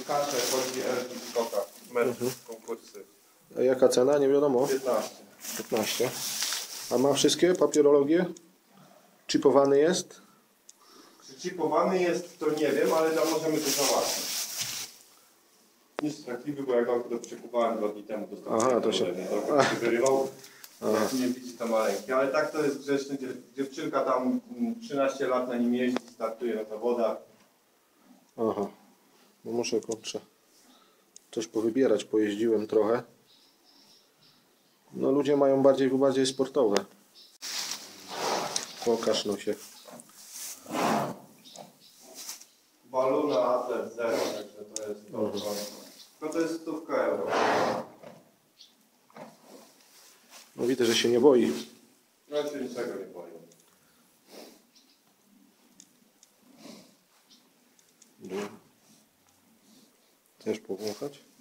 skacze, chodzi LG w skokach, konkursy. A jaka cena? Nie wiadomo. 15. 15. A ma wszystkie papierologie? Chipowany jest? Czy chipowany jest, to nie wiem, ale tam możemy to załatwić. Nie jest strachliwy, bo jak go przekupałem 2 dni temu, to aha, to się wyrywał. Nie widzi to maleńki, ale tak to jest grzeczny. Dziewczynka tam 13 lat na nim jeździ, startuje na zawodach. Aha, no muszę kurczę coś powybierać, pojeździłem trochę. No ludzie mają bardziej sportowe. Pokaż no się. Baluna Atlet 0, także to jest to. No to jest 100 euro. No widzę, że się nie boi. No ja się niczego nie boję. Chcesz powąchać?